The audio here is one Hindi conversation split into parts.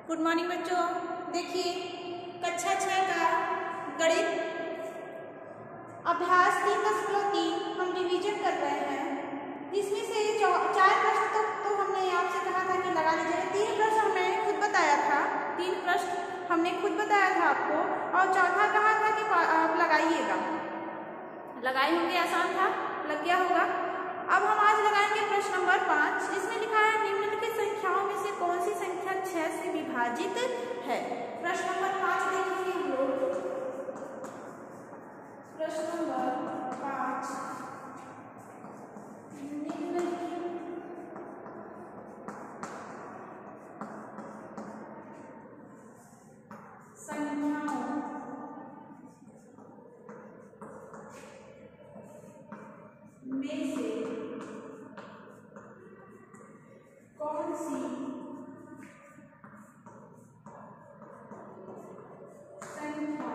गुड मॉर्निंग बच्चों। देखिए कक्षा 6 का गणित अभ्यास 3.3 हम रिवीजन कर रहे हैं, जिसमें से 4 प्रश्न तो हमने आपसे कहा था कि लगा लीजिए। 3 प्रश्न हमने खुद बताया था, 3 प्रश्न हमने खुद बताया था आपको, और चौथा कहा था कि आप लगाइएगा। लगाए होंगे, आसान था, लग गया होगा। अब हम आज लगाएंगे प्रश्न नंबर 5, जिसमें लिखा है निम्नलिखित संख्याओं में से कौन सी संख्या 6 से विभाजित है। प्रश्न नंबर 5 देखेंगे हम लोग। प्रश्न नंबर 5, निम्नलिखित संख्याओं में से कौन सी संख्या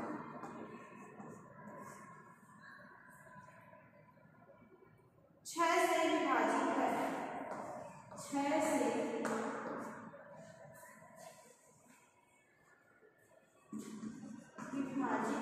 6 से विभाजित है। 6 से विभाजित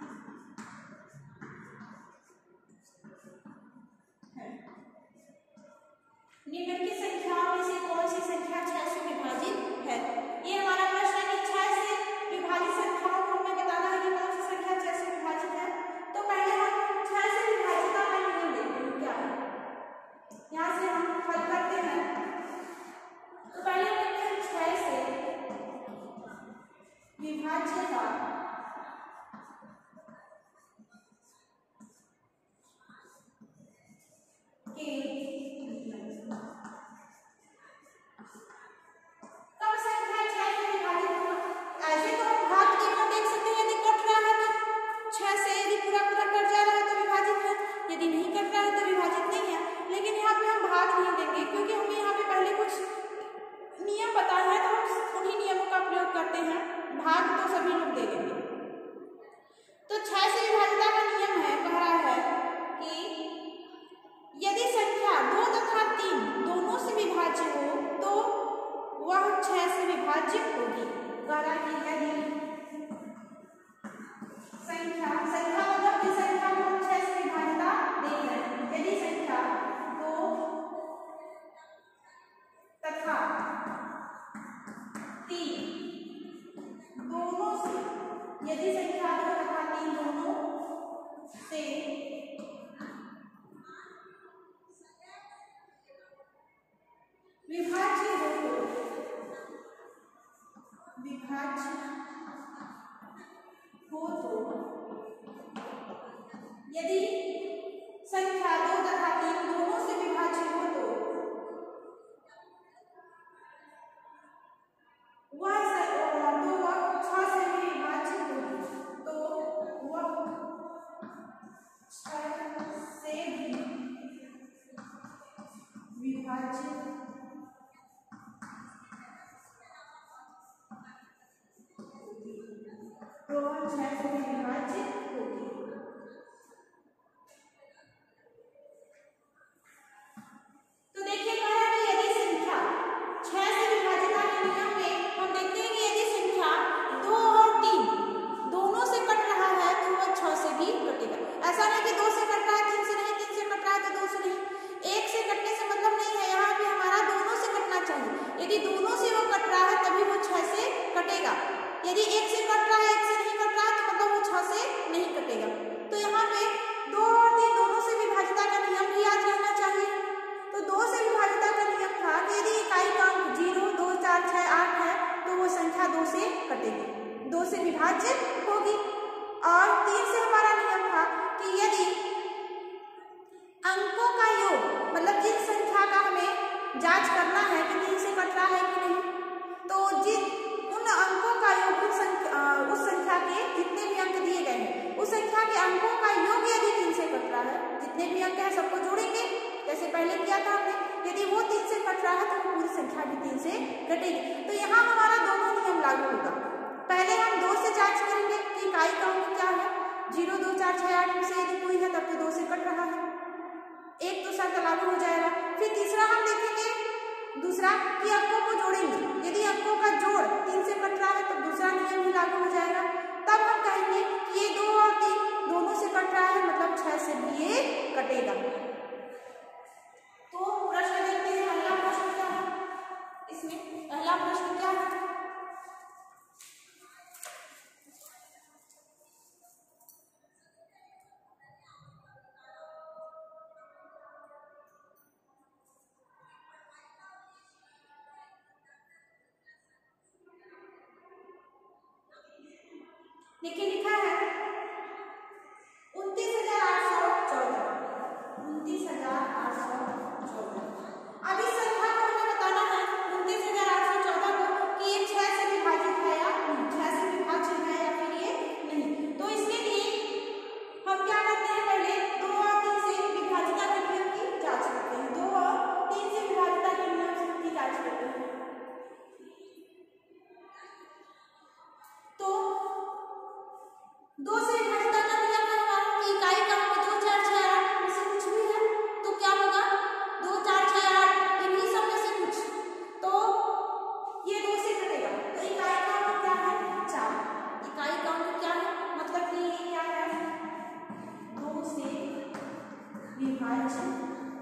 है। निम्नलिखित संख्याओं में से कौन सी संख्या 6 से विभाजित है। ये हमारा प्रश्न है कि 6 से विभाजित संख्याओं को हमें बताना है कि कौन सी संख्या 6 से विभाजित है। तो पहले हम 6 से विभाजित का नियम देखते हैं क्या है। यहाँ से हम हल करते हैं। तो पहले देखते हैं 6 से विभाज्य का भाग तो सभी लोग दे देंगे। तो 6 से विभाजिता का नियम है, कह रहा है कि यदि संख्या 2 तथा 3 दोनों से विभाज्य हो तो वह 6 से विभाज्य होगी। कह रहा है कि यदि संख्या मतलब कि संख्या को हम 6 से विभाजिता देख रहे हैं। यदि संख्या 2 तथा 3 दोनों से, यदि संख्या 2 तथा 3 दोनों से विभाज्य हो तो यदि संख्या 2 तथा 3 दोनों से विभाज्य हो तो वह 6 से भी विभाज्य होगी। तो वह 6 से भी विभाज्य होगी। तो देखिए कह रहा है कि यदि संख्या 6 से विभाजिता के नियम में हम देखते हैं कि यदि संख्या 2 और 3 दोनों से कट रहा है तो वह 6 से भी कटेगा। ऐसा नहीं कि 2 से कट रहा है 3 से नहीं, 3 से कट रहा है तो 2 से नहीं। 1 से कटने से मतलब नहीं है, यहाँ पे हमारा दोनों से कटना चाहिए। यदि दोनों से वो कट रहा है तभी वो 6 से कटेगा। यदि 1 से कट रहा है 1 से नहीं कट रहा है तो मतलब वो 6 से नहीं कटेगा। तो यहाँ पे 2 और 3 दोनों से विभाजिता का नियम भी याद रहना चाहिए। तो 2 से विभाजिता का नियम था कि यदि इकाई का अंक 0, 2, 4, 6, 8 है तो वो संख्या 2 से कटेगी, 2 से विभाज्य होगी। और 3 से हमारा नियम था कि यदि अंकों का योग, मतलब जिस संख्या का हमें जांच करना है कि 3 से कट रहा है कि नहीं, तो उन अंकों का योग उस संख्या के जितने भी अंक दिए गए हैं उस संख्या के अंकों का योग यदि 3 से कट रहा है, जितने भी अंक है सबको जोड़ेंगे जैसे पहले किया था हमने। यदि वो 3 से कट रहा है तो पूरी संख्या भी 3 से कटेगी। तो यहाँ हमारा दोनों नियम लागू होगा। पहले हम 2 से जांच करेंगे कि इकाई का अंक क्या है, 0, 2, 4, 6, 8 में से यदि कोई है तब तो 2 से कट रहा है, एक तो शर्त लागू हो जाएगा। फिर तीसरा हम देखेंगे दूसरा कि अंकों को जोड़ेंगे। यदि अंकों का जोड़ अगला प्रश्न क्या है? देखिए लिखा है 29,814। 29,814। अब इस संख्या को हमें बताना है 29,814 को कि ये 6 से विभाजित है या नहीं, 6 से विभाज्य है या फिर ये नहीं। तो इसके लिए हम क्या करते हैं, पहले 2 और 3 से विभाज्यता के नियम की जांच करते हैं। 2 और 3 से विभाज्यता के नियम की जांच करते हैं। तो 2 से विभाज्यता का नियम है हमारा कि इकाई का होगा 2 4 6 8 में से कुछ भी है तो क्या होगा 2 4 6 8 इन्हीं सब में से कुछ, तो ये 2 से कटेगा तो इकाई का अंक क्या है 4। इकाई का अंक क्या है, मतलब कि ये क्या है 2 से विभाज्य है,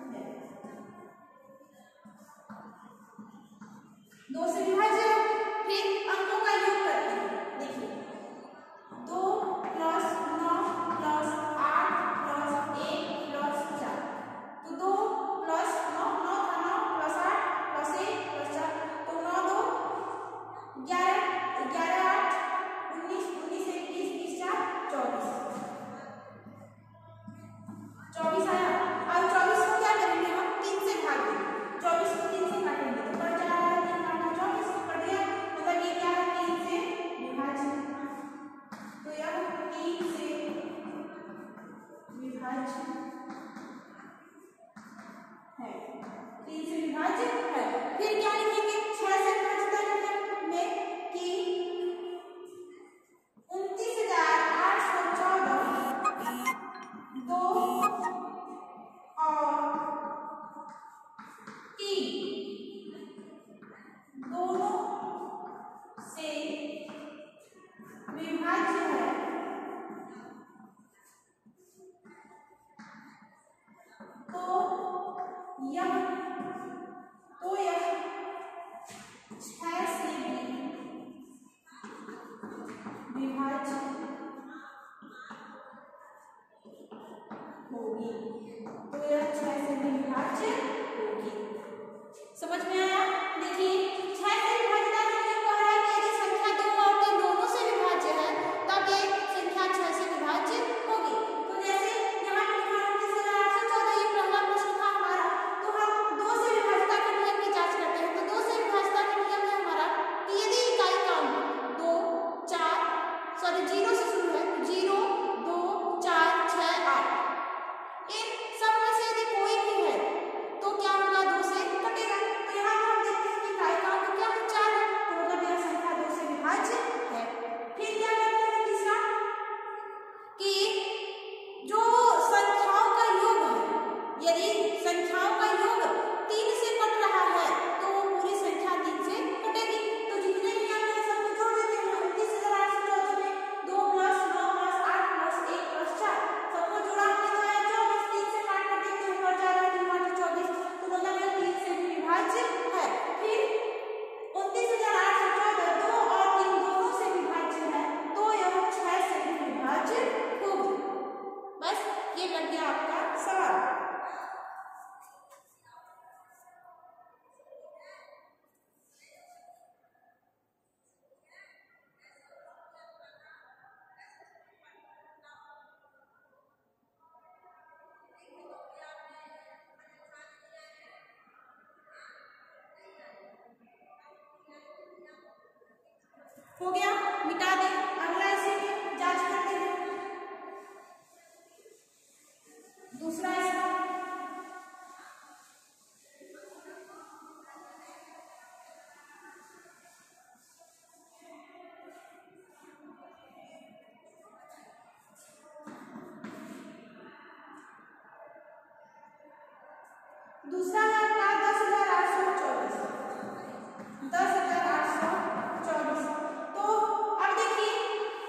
2 से विभाज्य है। फिर अंकों का योग करते हैं। देखिए 2 + 9 + 8 + 1 + 4, तो 2 + 9 9 था 9 + 8 + 1 + 4, तो 9 2 11 11 8 19 19 1 20 20 4 24 24 आया। अब 24 को क्या करेंगे हम 3 से भाग देंगे, 24 को 3 से काटेंगे तो कट जा रहा है 3 काटे 24 को कट गया, मतलब ये क्या है 3 से विभाज्य, तो यह 3 से विभाज्य है, 3 से विभाज्य है। फिर क्या लिखेंगे 6 से विभाज्यता के नियम में कि 29,814 2 और 3 दोनों से विभाज्य है, तो यह 6 से भी विभाज्य होगी, तो यह 6 से भी विभाज्य होगी। समझ में आया? देखिए 6 से विभाज्यता का नियम कह रहा है कि यदि संख्या 2 और 3 दोनों से विभाज्य है तब ये संख्या 6 से विभाज्य होगी। तो जैसे यहाँ पे लिखा 29,814 ये पहला प्रश्न था हमारा, तो हम 2 से विभाज्यता के नियम की जांच करते हैं। तो 2 से विभाज्यता का नियम है हमारा कि यदि इकाई का अंक 0 से शुरू है 0 2 4 6 8 इन सब में से यदि कोई भी है तो क्या होगा 2 से कटेगा। तो यहाँ हम देखते हैं कि इकाई का अंक क्या है 4 है, तो मतलब यह संख्या 2 से विभाज्य है। फिर क्या करते हैं तीसरा कि जो संख्याओं का योग है, यदि संख्याओं का योग 3 से कट रहा है तो वो पूरी संख्या 3 से कटेगी। तो जितने भी अंक हैं सबको जोड़ देते हैं 29,814 में 2 + 9 + 8 + 1 + 4 सबको जोड़ा हमने तो आया 24, 3 से काट कर देखते हैं ऊपर जा रहा है 3 × 24, तो मतलब यह 3 से भी विभाज्य है। फिर 29,814 2 और 3 दोनों से विभाज्य है, तो यह 6 से भी विभाज्य होगी। बस ये कर दिया आपका सवाल। हो गया, मिटा दे। अगला इसी में जांच करते हैं। दूसरा इसका दूसरा है आपका 10,824। 10,824 तो अब देखिए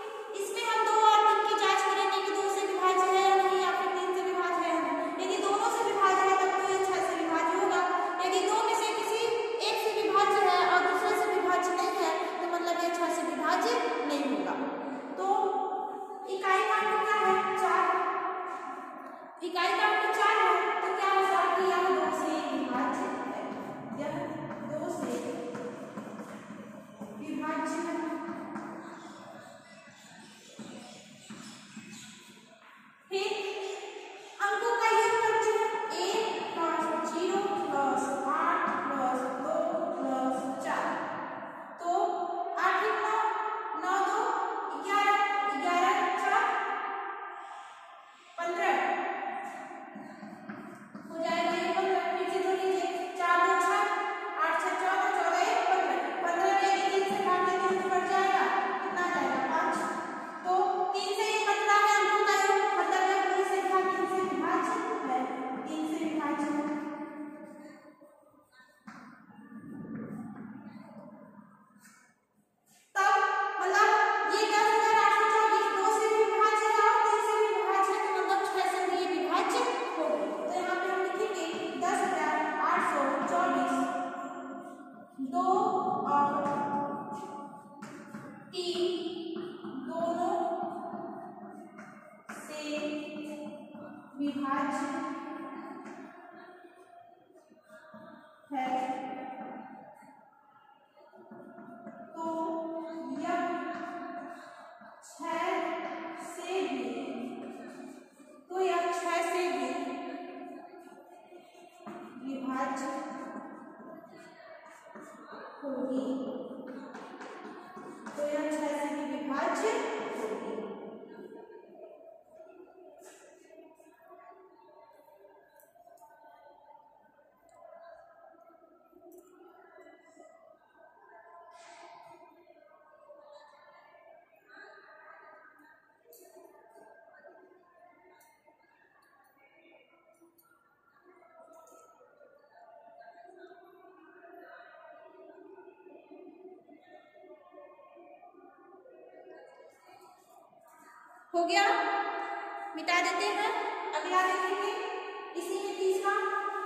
हो गया, मिटा देते हैं। अगला देखेंगे, इसी में तीसरा,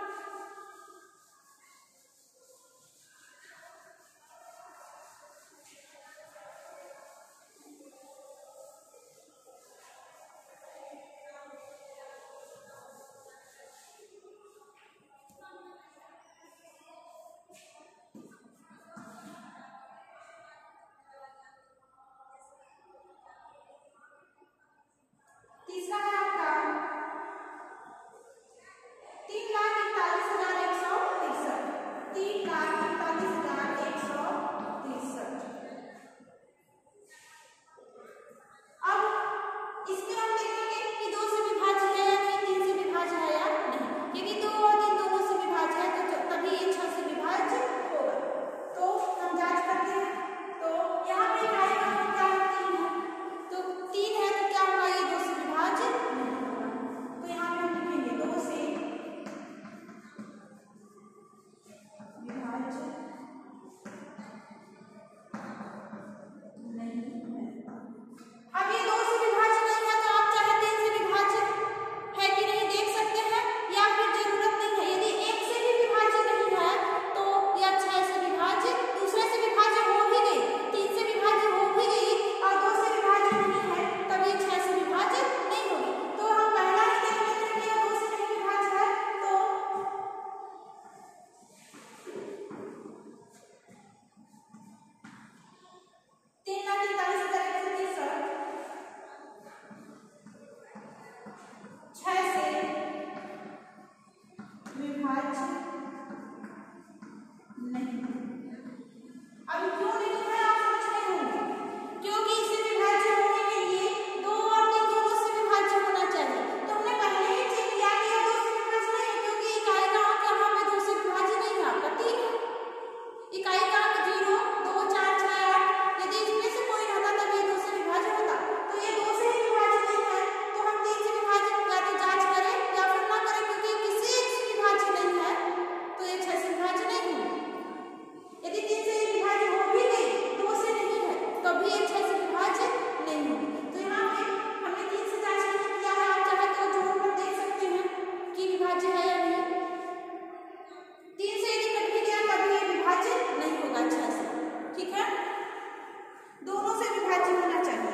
तीसरा है आपका 3,41,163, 3,41,163। अब इसमें हम देखेंगे कि 2 से विभाज्य है या नहीं, 3 से विभाज्य है या नहीं। यदि 2 और 3 दोनों से विभाज्य है तो तभी ये 6 से विभाज्य होगा। तो हम जांच करते हैं। तो यहाँ पे आएगा तो क्या 3 है, तो 3 है तो क्या होगा, ये 2 से विभाज्य नहीं होगा। तो यहाँ पे हम लिखेंगे 2 से विभाज्य नहीं है। अब ये 2 से विभाज्य नहीं है तो आप चाहे 3 से विभाज्य है कि नहीं देख सकते हैं, या फिर जरूरत नहीं है। यदि 1 से भी विभाज्य नहीं है तो या 6 से विभाज्य, दूसरे से विभाज्य हो भी गई, 3 से विभाज्य हो भी गई और 2 से विभाज्य नहीं है, तब ये 6 से विभाज्य नहीं होगी। तो हम पहला ही देख लेते हैं कि 2 से नहीं विभाज्य है। तो 3,43,163 6 से विभाज्य नहीं। अब क्यों नहीं है आप समझ रहे होंगे, क्योंकि इसे विभाज्य होने के लिए 2 और 3 दोनों से विभाज्य होना चाहिए। तो हमने पहले ही चेक किया कि ये 2 से विभाज्य नहीं है, क्योंकि इकाई का अंक यहाँ पे 2 से विभाज्य नहीं है आपका 3 है। इकाई का अंक 0, 2, 4, 6, 8, यदि इसमें से कोई रहता तब ये 2 से विभाज्य होता। तो ये 2 से ही विभाज्य नहीं है, तो हम 3 से विभाज्य या तो जांच करें या फिर ना करें, क्योंकि किसी एक से विभाज्य नहीं है तो ये 6 से विभाज्य नहीं होगी। यदि 3 से विभाज्य हो भी गई, 2 से नहीं है, तो भी ये 6 से विभाज्य नहीं होगी। तो यहाँ पे हमने 3 से जांच नहीं किया है, आप चाहे तो जोड़कर देख सकते हैं कि विभाज्य है या नहीं। 3 से यदि कट भी गया तभी ये विभाज्य नहीं होगा 6 से, ठीक है। दोनों से विभाज्य होना चाहिए।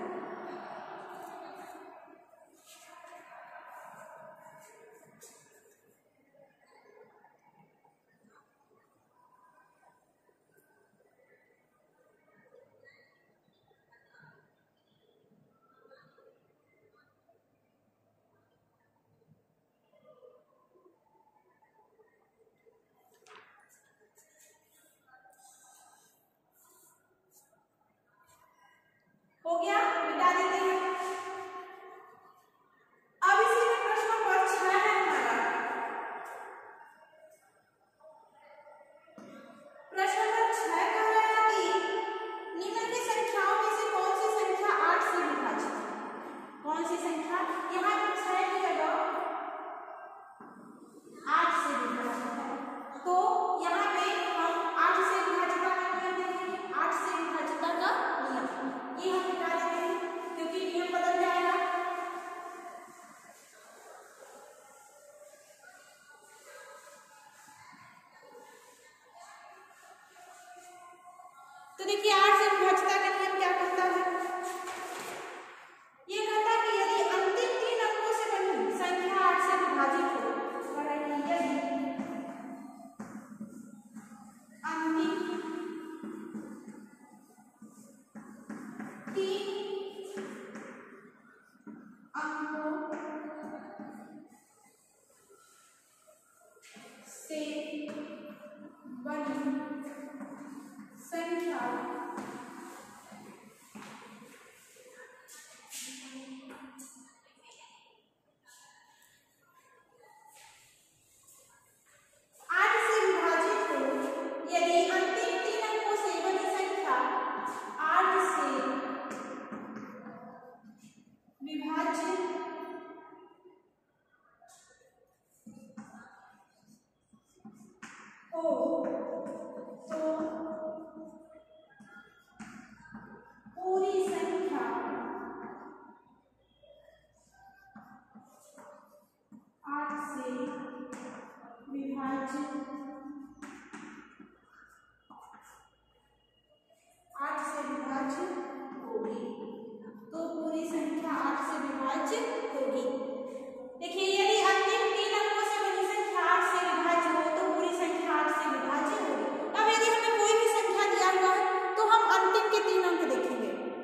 हो गया, मिटा देते हैं। अब इसी में प्रश्न नंबर 6 है हमारा। प्रश्न नंबर 6 कह रहा है कि निम्नलिखित संख्याओं में से कौन सी संख्या 8 से विभाजित है। कौन सी संख्या, यहाँ पे 6 की जगह 8 से विभाजित है। तो यहाँ पे हम 8 से विभाजिता का नियम देखेंगे। 8 से विभाजिता का नियम ये हम मिटा देते हैं, क्योंकि नियम बदल जाएगा। तो देखिए 8 से विभाजिता का नियम क्या कहता है, ये कहता है कि यदि अंतिम 3 अंकों से बनी संख्या 8 से विभाजित हो, यदि अंतिम 3 अंकों से बनी संख्या 8 से विभाजित हो, यदि अंतिम 3 अंकों से बनी संख्या 8 से विभाज्य हो तो पूरी संख्या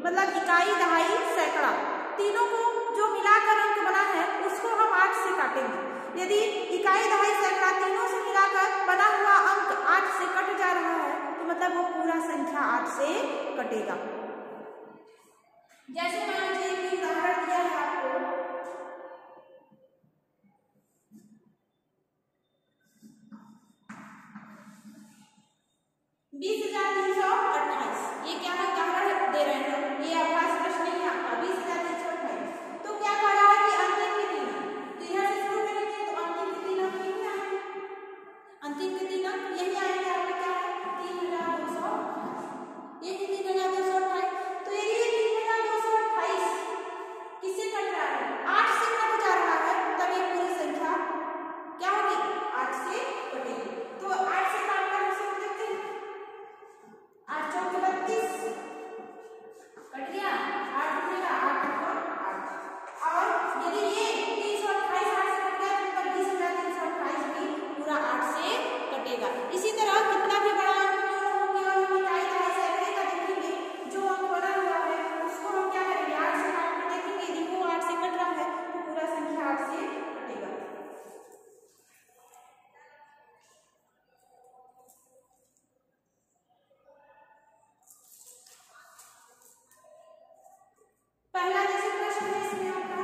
मतलब इकाई, दहाई, सैकड़ा, तीनों को जो मिलाकर अंक बना है उसको हम 8 से काटेंगे। यदि इकाई, दहाई, सैकड़ा तीनों से मिलाकर बना हुआ अंक 8 से कट जा रहा है तो मतलब वो पूरा संख्या 8 से कटेगा। जैसे मान लीजिए कि उदाहरण दिया है आपको, 20,328, ये क्या है, उदाहरण दे रहे हैं, ये अभ्यास प्रश्न नहीं है आपका। 20,328 तो क्या कह रहा है कि अंतिम के तीन अंक, तो यहाँ से शुरू करेंगे तो अंतिम के तीन अंक यही आएंगे, अंतिम के तीन अंक यही आएंगे आपके, क्या है 3,200, ये 3,228। तो यदि 3,228 किससे कट रहा है, 8 से कट जा रहा है, तब ये पूरी संख्या क्या होगी, 8 से कटेगी। तो 8 से काट कर हम देखते हैं, 8 चौक 32 कट गया, 8 बचेगा, 8 8। और यदि ये 328 8 से कट गया तो 20,328 भी पूरा 8 से कटेगा। इसी तरह कितना भी बड़ा अंक क्यों हो गया, हम इकाई, दहाई, सैकड़े का देखेंगे, जो अंक बना हुआ है उसको हम क्या करेंगे, 8 से काट कर देखेंगे, यदि वो 8 से कट रहा है तो पूरा संख्या 8 से कटेगा। पहला जैसे प्रश्न है इसमें आपका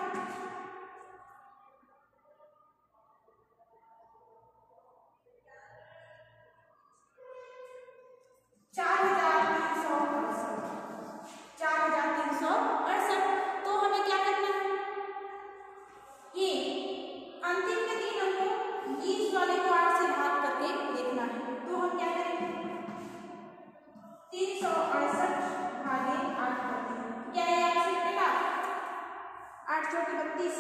4,368, तो हमें क्या करना है, ये अंतिम के तीन अंकों 20 वाले को 8 से भाग करके देखना है। तो हम क्या करेंगे, 368 भागे 8 करते हैं, क्या ये 8 से कटेगा, 8 चौक 32,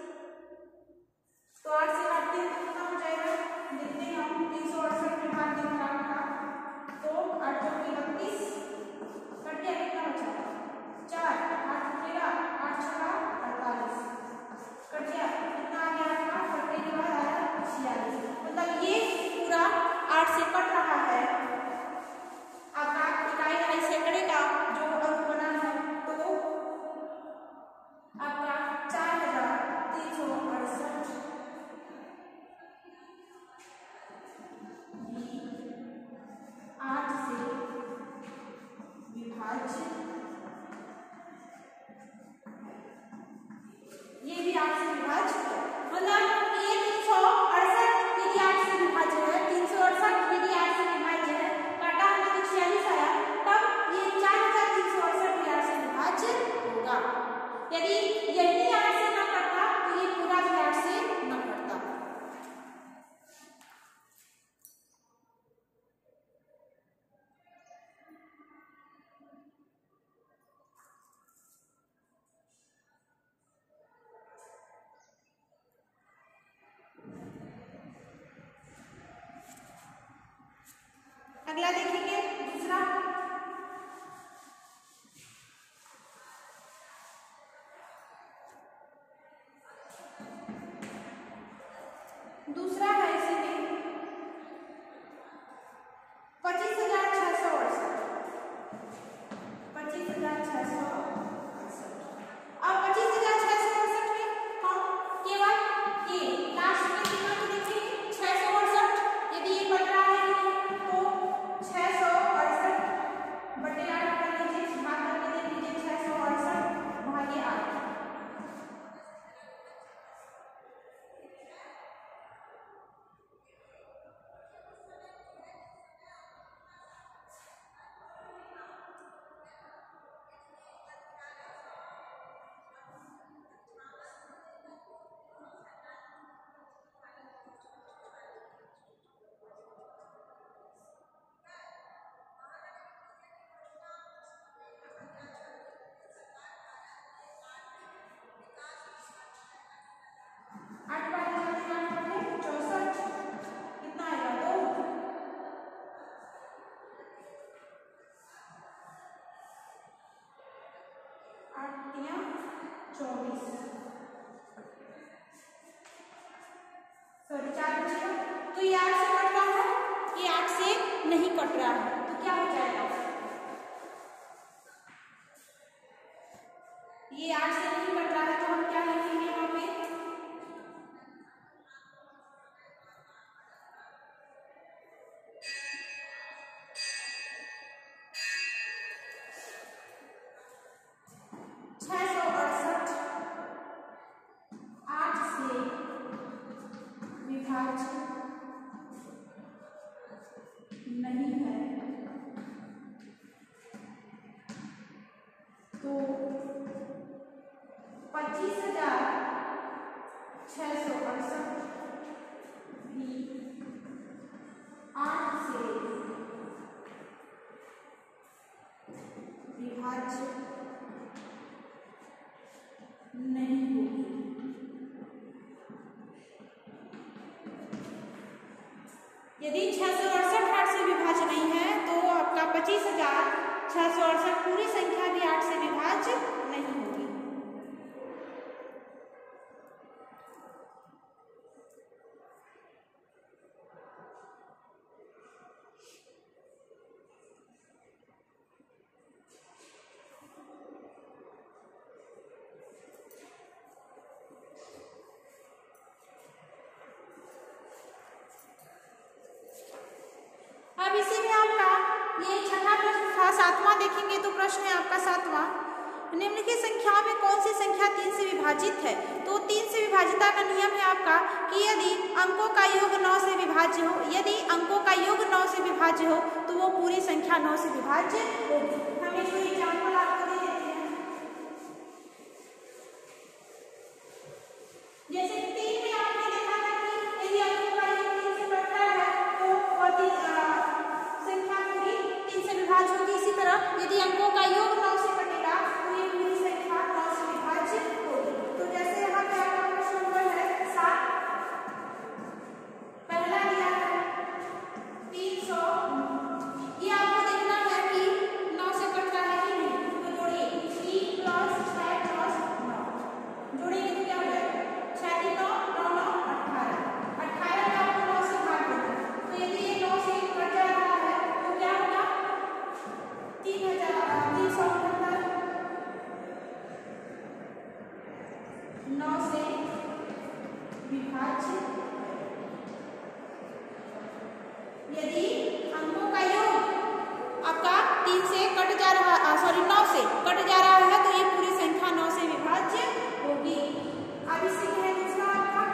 तो 8 से काटते हैं तो कितना हो जाएगा, देखते हैं हम, 368 में भाग देंगे 8 का, तो 8 चौक 32 कट गया, कितना बचा 4, 8 कटेगा, 8 छका 48 कट गया, कितना आ गया आपका, कटने के बाद आया 46। मतलब ये पूरा 8 से कट रहा है आपका इकाई, दहाई, सैकड़े का जो अंक बना है, तो आपका 4,368 8 से विभाज्य, ये भी 8 से विभाज्य है। मतलब ये 368 यदि 8 से विभाज्य है, 368 यदि 8 से विभाज्य है, काटा हमने तो 46 आया, तब ये 4,368 भी 8 से विभाज्य होगा। यदि यही 8 से न कटता तो ये पूरा भी 8 से न कटता। अगला देखेंगे दूसरा, दूसरा है इसमें 25,668, 25,668। अब 25,668 में हम केवल ये लास्ट में तीनों को देखेंगे, 668 यदि ये कट रहा है तो 668 बटे 8 कर लीजिए, भाग करके देख लीजिए, 668 भागे 8, सॉरी 4 बचेगा, तो ये 8 से कट रहा है, ये 8 से नहीं कट रहा है, तो क्या हो जाएगा, ये 8 से नहीं कट रहा है तो हम क्या लिखेंगे यहाँ पे? 668 8 से विभाज्य नहीं है तो 25,668 भी 8 से विभाज्य नहीं होगी। यदि 668 8 से विभाज्य नहीं है तो आपका 25,668 पूरी संख्या भी 8 से विभाज्य नहीं होगी। अब इसी में आपका ये छठा प्रश्न था। सातवां देखेंगे तो प्रश्न है आपका सातवां, निम्नलिखित संख्याओं में कौन सी संख्या 3 से विभाजित है? तो 3 से विभाजिता का नियम है आपका कि यदि अंकों का योग 9 से विभाज्य हो, यदि अंकों का योग 9 से विभाज्य हो तो वो पूरी संख्या 9 से विभाज्य होगी। हम एक एग्जाम्पल आपको दे देते हैं। जैसे 3 में आपने देखा था कि यदि अंकों का योग 3 से बढ़ता है तो संख्या पूरी 3 से विभाज्य होगी। इसी तरह यदि अंकों का योग 9 से कटेगा तो ये पूरी संख्या 9 से विभाज्य होगी। तो जैसे यहाँ पे आपका प्रश्न नंबर है 7, पहला दिया है 300, ये आपको देखना है कि 9 से कट रहा है कि नहीं। तो जोड़िए 3 + 6 + 9, जोड़ेंगे तो क्या हो जाएगा? 6 3 9 9 9 18, 18 में आपको 9 से भाग देना है। तो यदि ये 9 से कट जा रहा है तो क्या होगा? 3,368 9 से विभाज्य। यदि अंकों का योग आपका 3 से कट जा रहा 9 से कट जा रहा है तो ये पूरी संख्या 9 से विभाज्य होगी। अब इसी में है दूसरा आपका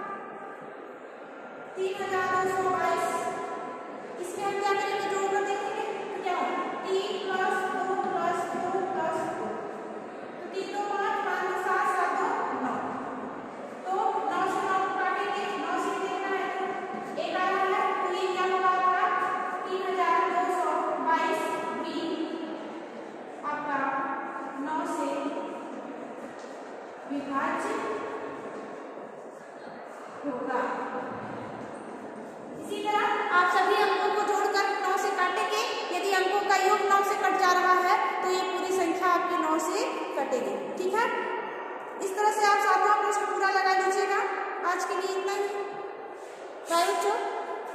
3,222, इसमें हम क्या करेंगे? जोड़कर देखेंगे तो क्या होगा? 3 + 2 + 2 + 2, तो 3 2 5 5 2 7 7 2 9, तो 9 से 9 को काटेंगे, 9 से देखना है तो एक आ रहा है तो ये क्या होगा आपका? 3,222 भी आपका 9 से विभाज्य होगा। इसी तरह आप सभी अंकों को जोड़कर 9 से काटेंगे। यदि अंकों का योग 9 से कट जा रहा